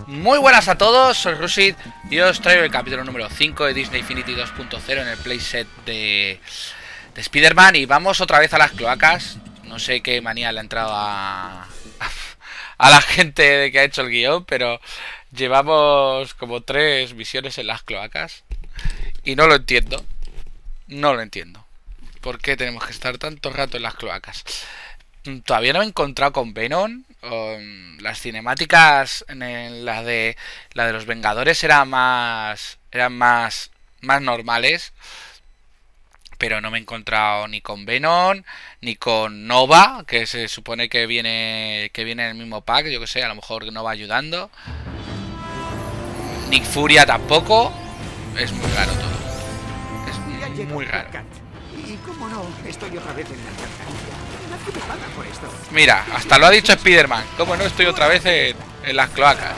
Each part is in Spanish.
Muy buenas a todos, soy Rusid y os traigo el capítulo número 5 de Disney Infinity 2.0 en el playset de Spider-Man. Y vamos otra vez a las cloacas. No sé qué manía le ha entrado a la gente que ha hecho el guión, pero llevamos como 3 misiones en las cloacas y no lo entiendo. No lo entiendo. ¿Por qué tenemos que estar tanto rato en las cloacas? Todavía no me he encontrado con Venom. Las cinemáticas en la de los Vengadores eran más normales, pero no me he encontrado ni con Venom ni con Nova, que se supone que viene en el mismo pack. Yo que sé, a lo mejor Nova ayudando. Nick Furia tampoco. Es muy raro todo. Es muy raro. ¿Y cómo no? Estoy otra vez en la alcantarilla. Nadie me paga por esto. Mira, hasta lo ha dicho Spider-Man. ¿Cómo no estoy otra vez en las cloacas?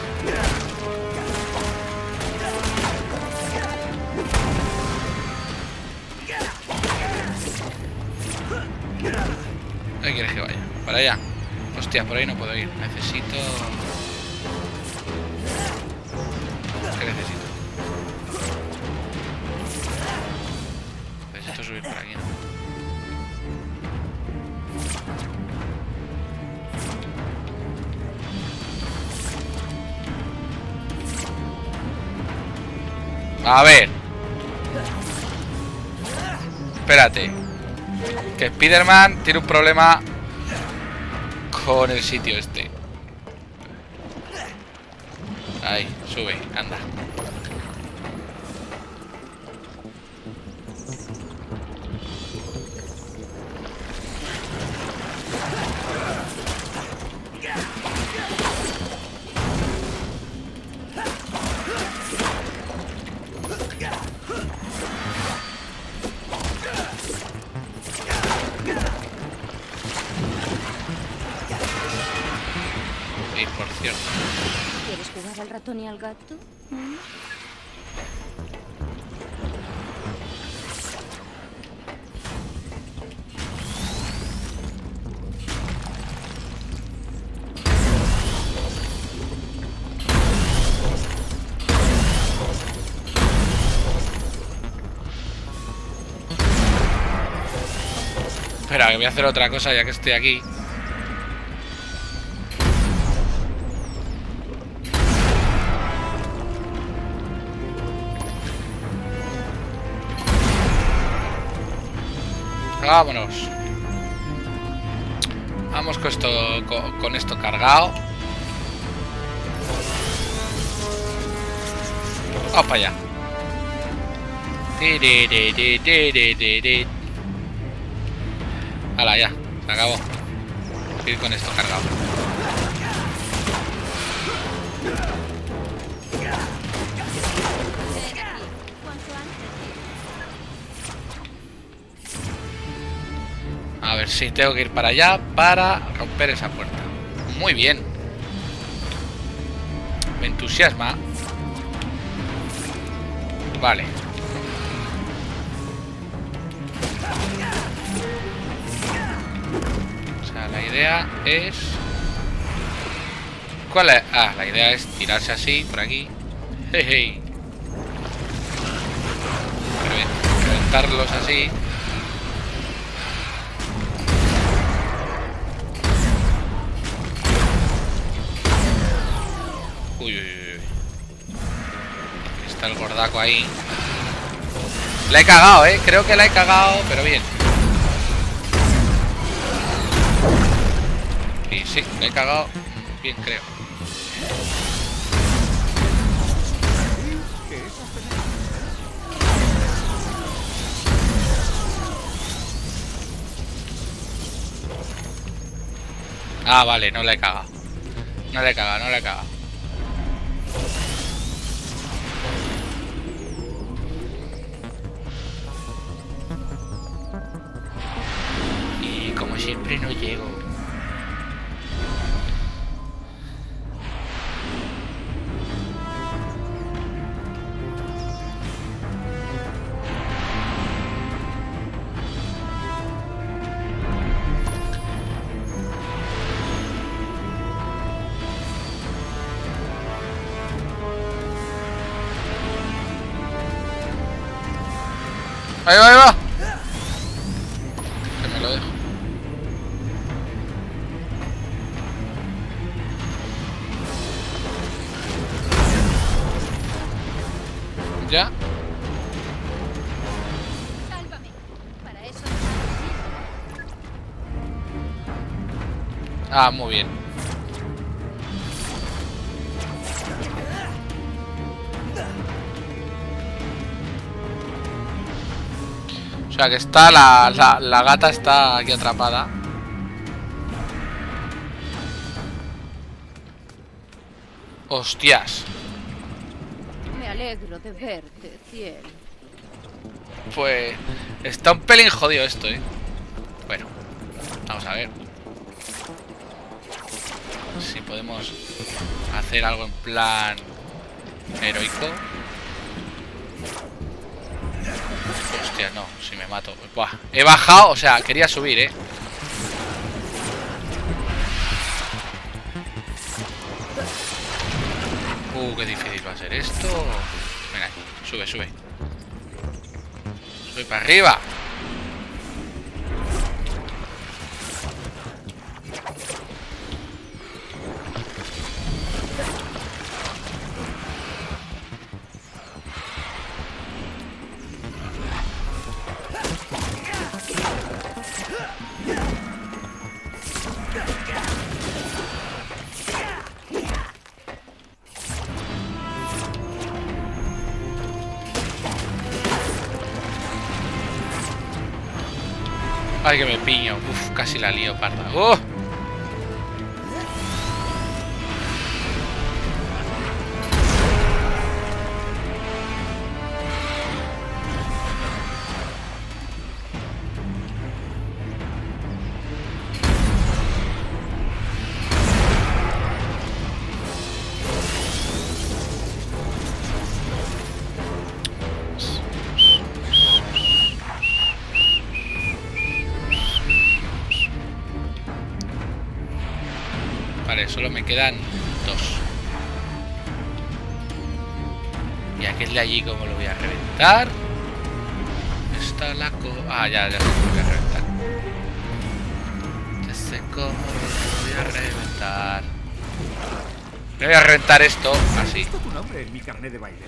¿Dónde quieres que vaya? Para allá. Hostia, por ahí no puedo ir. Necesito... ¿Qué necesito? Necesito subir por aquí, ¿no? A ver. Espérate. Que Spider-Man tiene un problema con el sitio este. Ahí, sube, anda. Y por cierto, ¿Quieres jugar al ratón y al gato? espera, que voy a hacer otra cosa ya que estoy aquí. Vámonos. Vamos con esto cargado. Vamos para allá. Hala, ya. Se acabó. Ir con esto cargado. A ver si tengo que ir para allá para romper esa puerta. Muy bien. Me entusiasma. Vale. O sea, la idea es... ¿Cuál es? Ah, la idea es tirarse así, por aquí. Hey, hey. Reventarlos así. Uy, uy, uy. Está el gordaco ahí. La he cagado, creo que la he cagado, pero bien. Y sí, la he cagado bien, creo. Ah, vale, no la he cagado. No la he cagado, no la he cagado. Y como siempre no llego. Ahí va, ahí va. Que me lo dejo. ¿Ya? Sálvame. Para eso Ah, muy bien. O sea que está la gata está aquí atrapada. Hostias. me alegro de verte, cielo. Pues está un pelín jodido esto, Bueno, vamos a ver si podemos hacer algo en plan heroico. Hostia, no, si me mato. Buah, he bajado, o sea, quería subir, qué difícil va a ser esto. Venga, sube, sube. Sube para arriba. Ay, que me piño. Uf, casi la lío, parda. ¡Oh! Vale, solo me quedan dos. Y aquel de allí, ¿cómo lo voy a reventar? Está la Ah, ya sé cómo lo voy a reventar. Ya sé cómo lo voy a reventar. Me voy a reventar esto, así. He visto tu nombre en mi carnet de baile.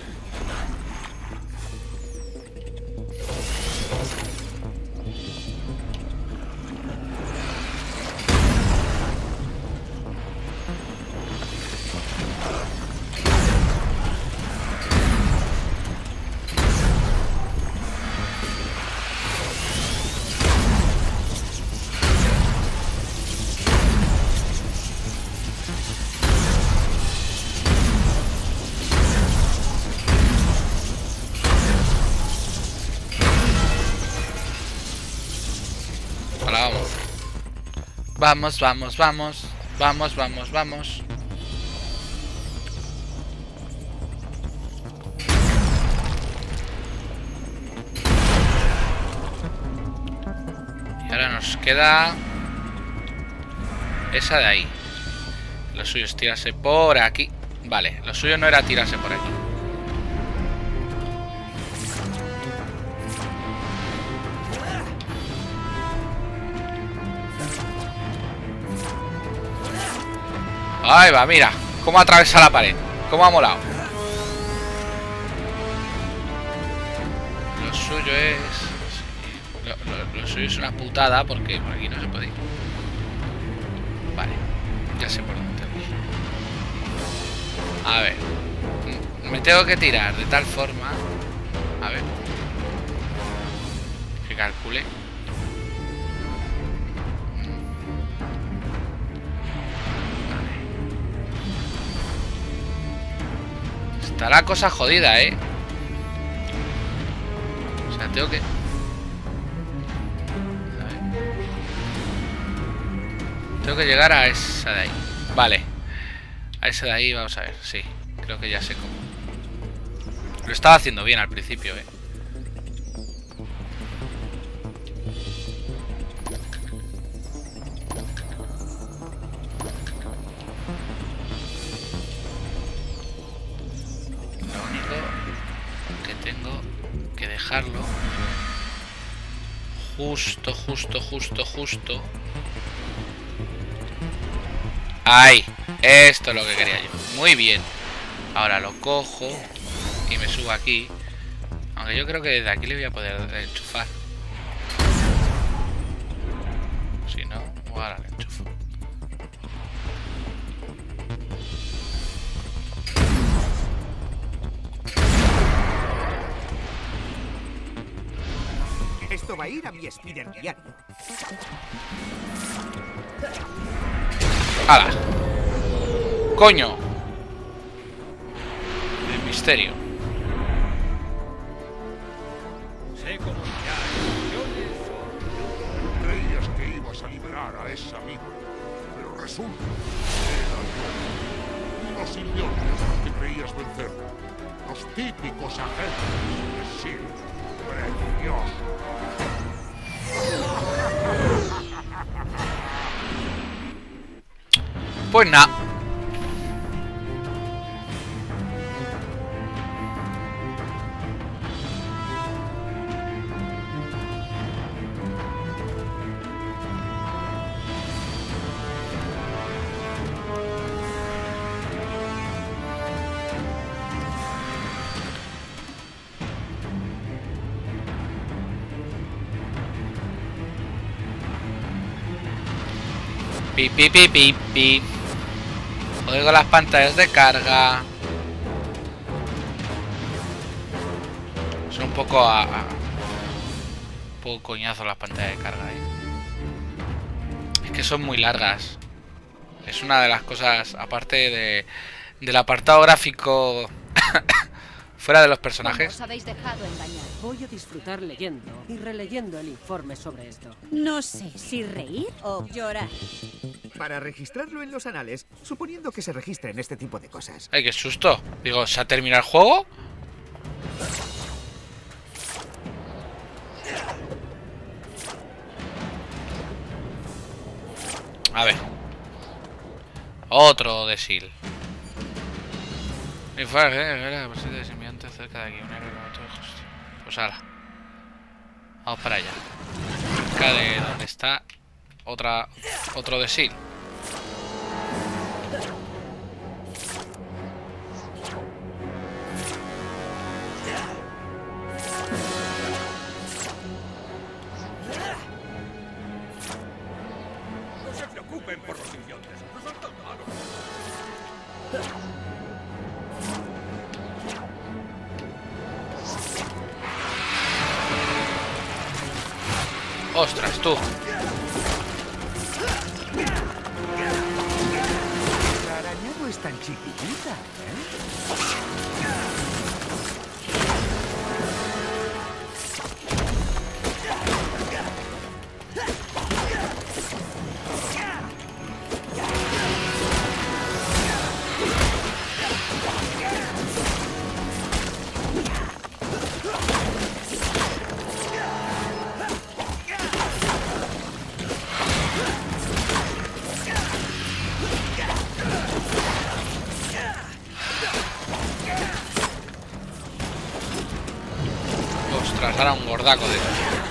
Hola, vamos. Vamos, vamos, vamos. Vamos, vamos, vamos. Y ahora nos queda esa de ahí. Lo suyo es tirarse por aquí. Vale, lo suyo no era tirarse por aquí. Ahí va, mira cómo atraviesa la pared. Cómo ha molado. Lo suyo es... Lo suyo es una putada porque por aquí no se puede ir. Vale, ya sé por dónde tengo que ir. A ver. Me tengo que tirar de tal forma... A ver. Que calcule. Está la cosa jodida, O sea, tengo que... A ver. Tengo que llegar a esa de ahí. Vale. A esa de ahí, vamos a ver. Sí, creo que ya sé cómo. Lo estaba haciendo bien al principio, Dejarlo Justo, justo, justo, justo. ¡Ay! Esto es lo que quería yo. Muy bien. Ahora lo cojo y me subo aquí. Aunque yo creo que desde aquí le voy a poder enchufar. Si no, ahora le enchufo. Esto va a ir a mi Spider diario. ¡Hala! ¡Coño! El misterio. Sé comunicar emociones. Creías que ibas a liberar a esa amiga, pero resulta que era yo. Unos simbiontes a los que creías vencer. Los típicos agentes de S.H.I.E.L.D. ¡Precioso! Pues nada. Pi, pi, pi, pi, pi. Oigo las pantallas de carga. Son un poco un poco coñazo las pantallas de carga, Es que son muy largas. Es una de las cosas, aparte del apartado gráfico fuera de los personajes. Os habéis dejado engañar. Voy a disfrutar leyendo y releyendo el informe sobre esto. No sé si reír o llorar. Para registrarlo en los anales, suponiendo que se registren este tipo de cosas. Ay, qué susto. Digo, ¿se ha terminado el juego? A ver. Otro de S.H.I.E.L.D. Mi padre, la presencia de simbionte cerca de aquí. Un héroe como tú, justo. Pues ahora. Vamos para allá. Cerca de donde está otro de S.H.I.E.L.D. No se preocupen por los simbiontes. No son tan malos. ¡Ostras, tú! La araña no es tan chiquitita, Ostras, ahora un gordaco de esos.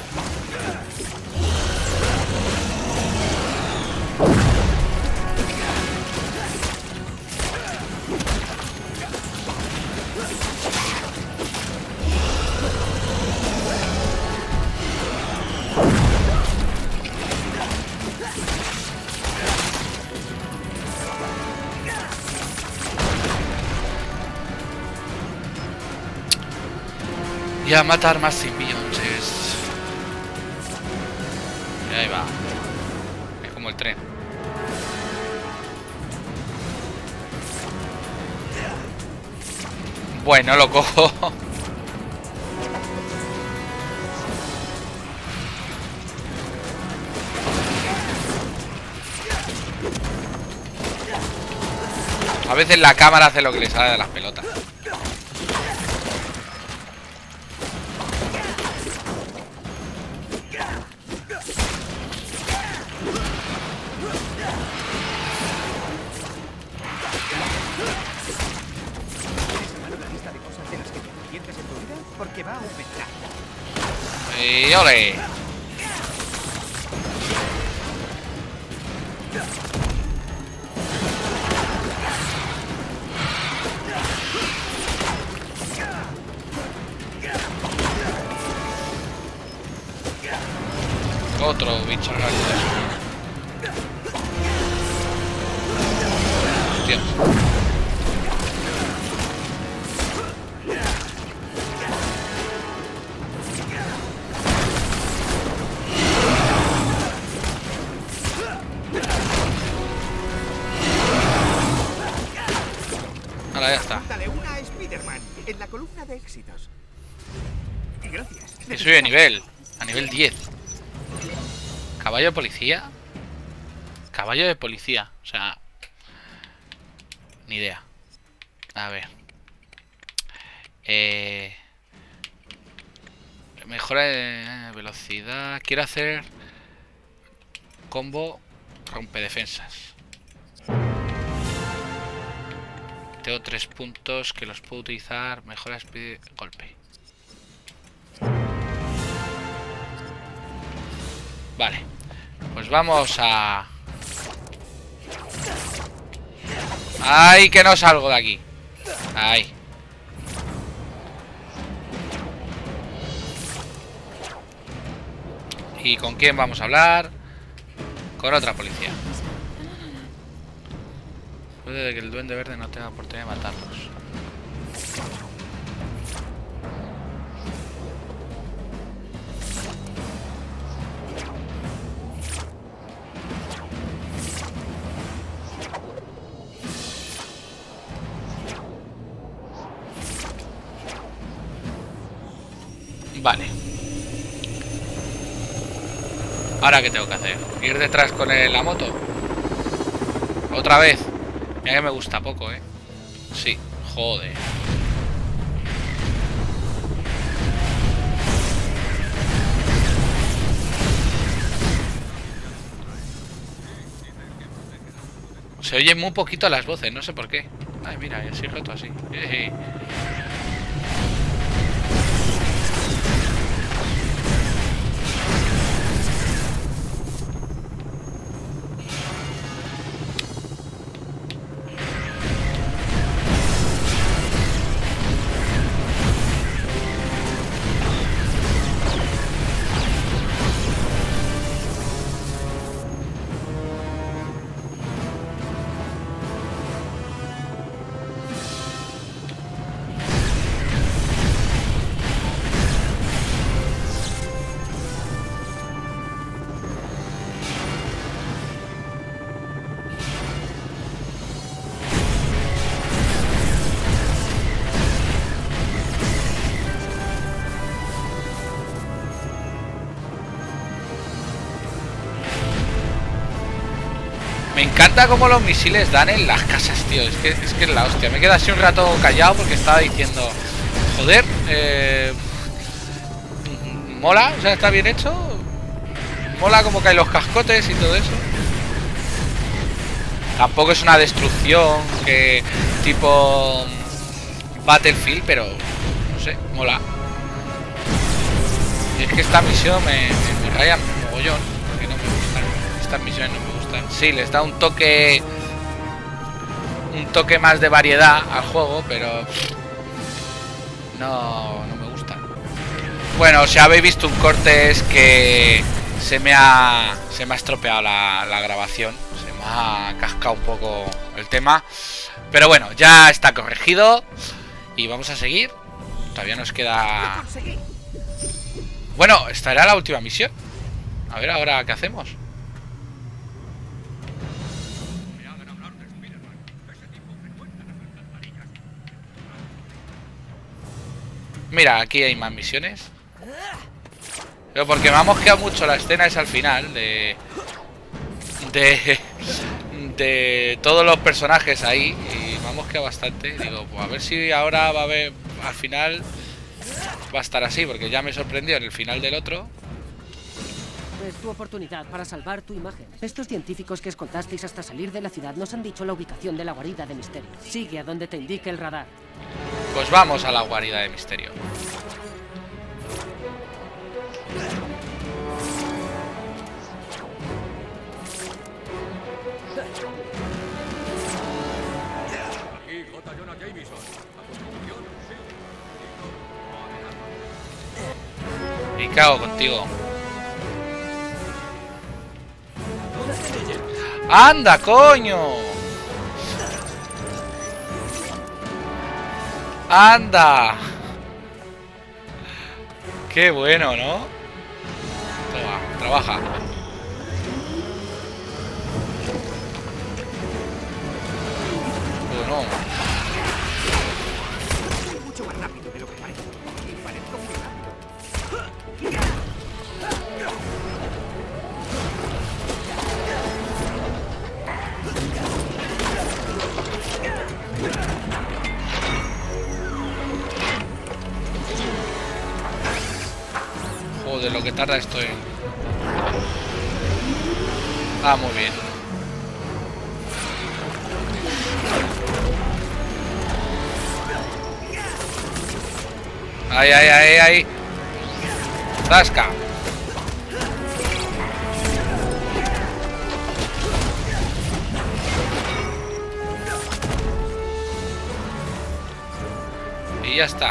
Y a matar más simbiontes. Y ahí va. Es como el tren. Bueno, lo cojo. A veces la cámara hace lo que le sale de las pelotas. porque va a aumentar. Y ole. mucho rápido eso. Hostia. Ahora ya está. Dale una a Spider-Man en la columna de éxitos. Y gracias. Que soy de nivel. A nivel 10. Caballo de policía. Caballo de policía. O sea... Ni idea. A ver. Mejora de velocidad. Quiero hacer... Combo rompedefensas. Tengo 3 puntos que los puedo utilizar. Mejora speed golpe. Vale. Pues vamos a... ¡Ay, que no salgo de aquí! ¡Ay! ¿Y con quién vamos a hablar? Con otra policía. Puede que el duende verde no tenga oportunidad de matarlos. Vale. ¿Ahora qué tengo que hacer? ¿Ir detrás con la moto? ¿Otra vez? Mira que me gusta poco, ¿eh? Sí, joder. Se oyen muy poquito las voces, no sé por qué. Ay, mira, ya soy roto así. Me encanta cómo los misiles dan en las casas, tío. Es que es la hostia. Me quedé así un rato callado porque estaba diciendo... Joder, mola, o sea, está bien hecho. Mola como caen los cascotes y todo eso. Tampoco es una destrucción que tipo Battlefield, pero no sé, mola. Y es que esta misión me raya mogollón, porque no me gustan. Estas misiones no me gustan. Sí, les da un toque más de variedad al juego, pero no me gusta. Bueno, si habéis visto un corte es que se me ha estropeado la grabación. Se me ha cascado un poco el tema. Pero bueno, ya está corregido. Y vamos a seguir. Todavía nos queda... Bueno, esta era la última misión. A ver ahora qué hacemos. Mira, aquí hay más misiones. Pero porque me ha mosqueado mucho la escena es al final de todos los personajes ahí. Y me ha mosqueado bastante. Digo, pues a ver si ahora va a haber... Al final va a estar así, porque ya me sorprendió en el final del otro. Es tu oportunidad para salvar tu imagen. Estos científicos que escoltasteis hasta salir de la ciudad nos han dicho la ubicación de la guarida de Misterio. Sigue a donde te indique el radar. Pues vamos a la guarida de Misterio. Aquí J. Jonah Jameson. Me cago contigo. ¡Anda, coño! ¡Anda! ¡Qué bueno!, ¿no? Toma, trabaja. Bueno. Mucho más rápido de lo que parece. Y parezco muy rápido. Joder, lo que tarda esto en... Ah, muy bien. Ahí, ahí, ahí, ahí. Zasca. Y ya está.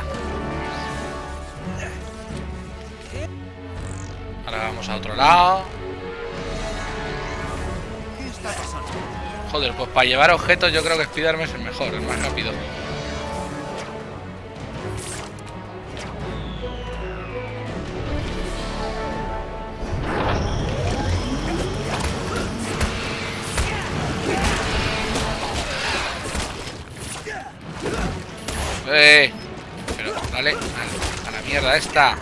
Ahora vamos a otro lado. ¿Qué está pasando? Joder, pues para llevar objetos yo creo que Spider-Man es el mejor, el más rápido. Pero dale a la mierda esta.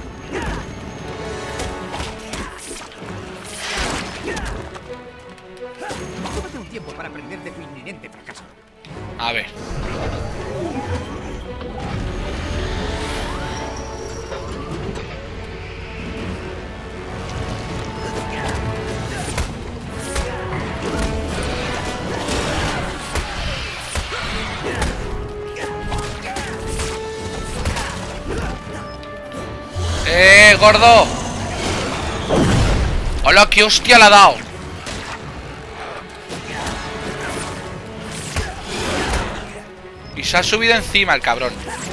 Tómate un tiempo para aprender de tu inminente fracaso. A ver. Gordo. Hola, qué hostia le ha dado. Y se ha subido encima el cabrón.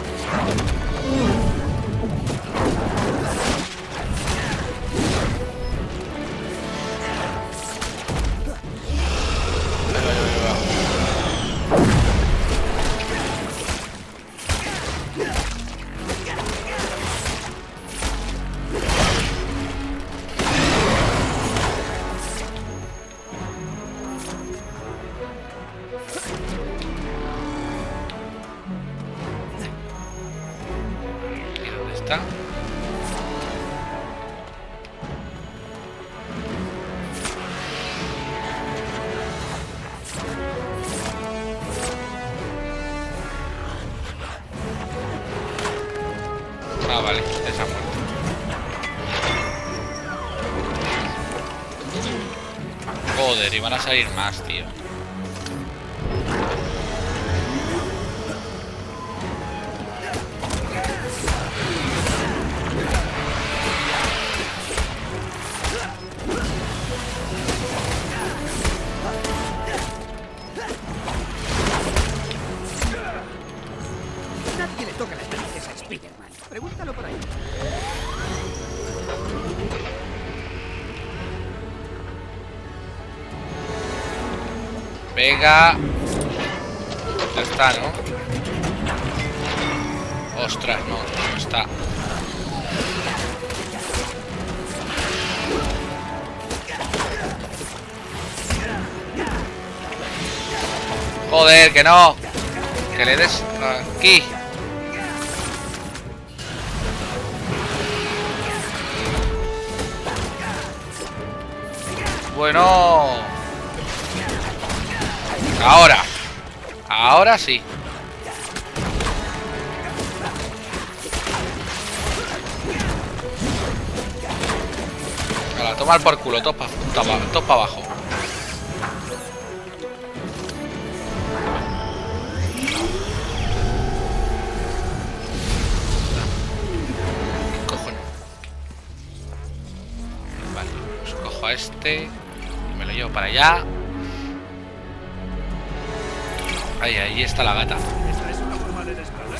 ¿Y dónde está? Ah, vale, esa muerte. Joder, y van a salir más, tío. Nadie le toca las narices a Spider-Man. Pregúntalo por ahí. Venga. Ya está, ¿no? Ostras, no, no está. Joder, que no. Que le des aquí. Bueno. Ahora sí. Ahora, tomar por culo, topa abajo. ¿Qué cojones? Vale, pues cojo a este y me lo llevo para allá. Ahí está la gata. ¿Esa es una forma de escala?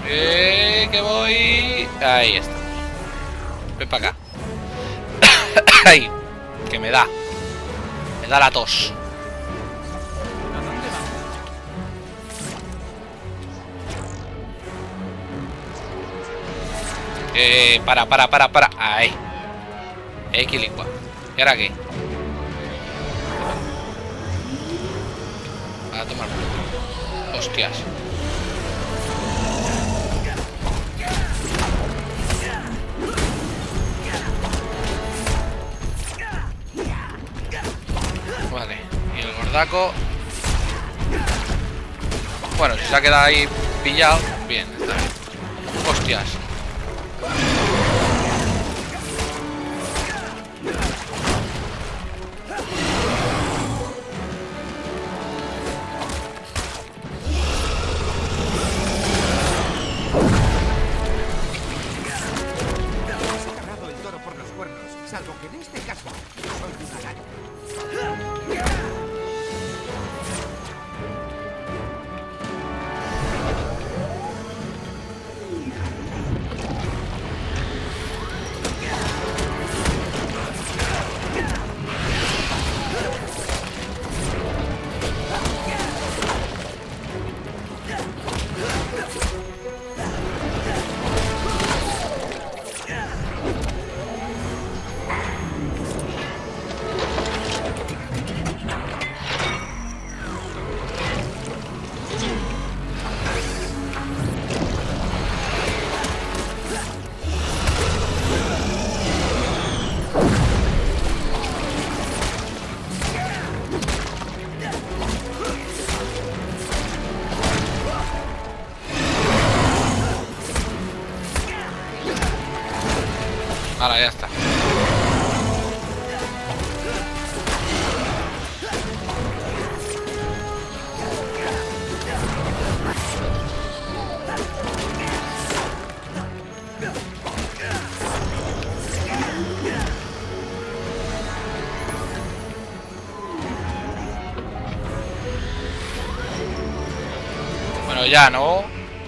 Que voy. Ahí está. Ven para acá. Ay, que me da. Me da la tos. Para. Ahí. Equilicua. ¿Y ahora qué? A tomar. Hostias. Vale. Y el gordaco. Bueno, si se ha quedado ahí pillado. Bien, está bien. Hostias. Salvo que en este caso soy una araña. Ahora ya está. Bueno, ya no.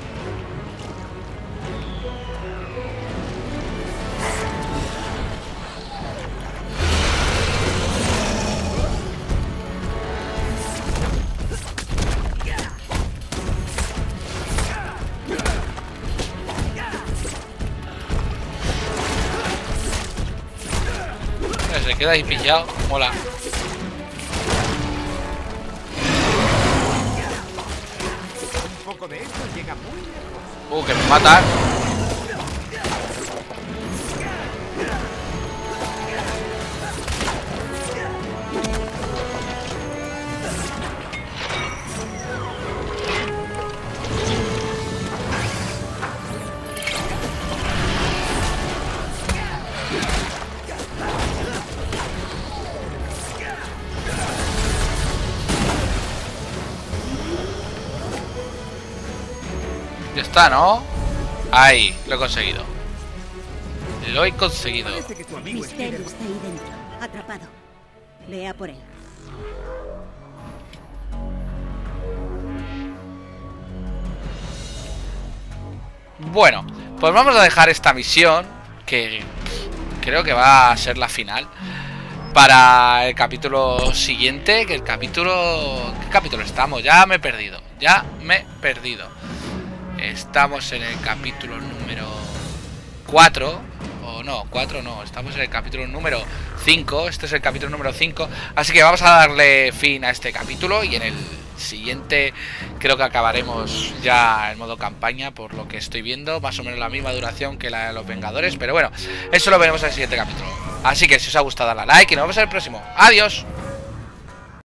Se queda ahí pillado, mola. Un poco de esto llega muy lejos. Que me mata. Ya está, ¿no? Ahí, lo he conseguido. Lo he conseguido. Parece que tu amigo Misterio Spider-Man está ahí dentro, atrapado. Vea por él. Bueno, pues vamos a dejar esta misión, que creo que va a ser la final, para el capítulo siguiente. Que el capítulo... ¿Qué capítulo estamos? Ya me he perdido. Estamos en el capítulo número 4. O no, 4 no. Estamos en el capítulo número 5. Este es el capítulo número 5. Así que vamos a darle fin a este capítulo. Y en el siguiente creo que acabaremos ya en modo campaña, por lo que estoy viendo. Más o menos la misma duración que la de los Vengadores. Pero bueno, eso lo veremos en el siguiente capítulo. Así que si os ha gustado, dale a like y nos vemos en el próximo. ¡Adiós!